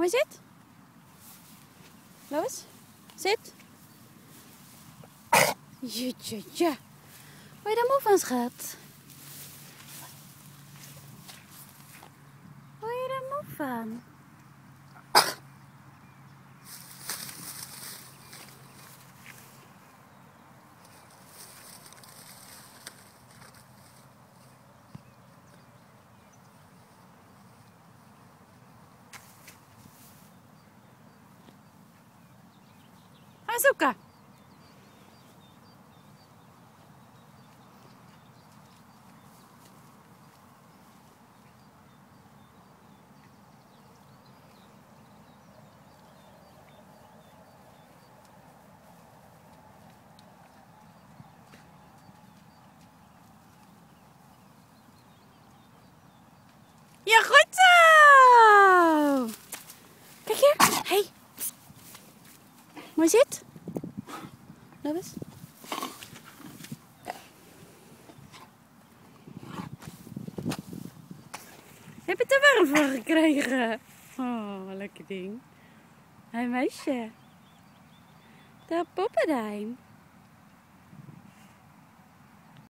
maar zit. Lois, zit. Jutje. Word je daar moe van, schat? Word je daar moe van? Ga zoeken. Ja, goed zo! Kijk hier. Hey. Mooi zit. Lois. Heb je het er warm voor gekregen? Oh, lekker ding. Hé meisje. Daar poppendijn.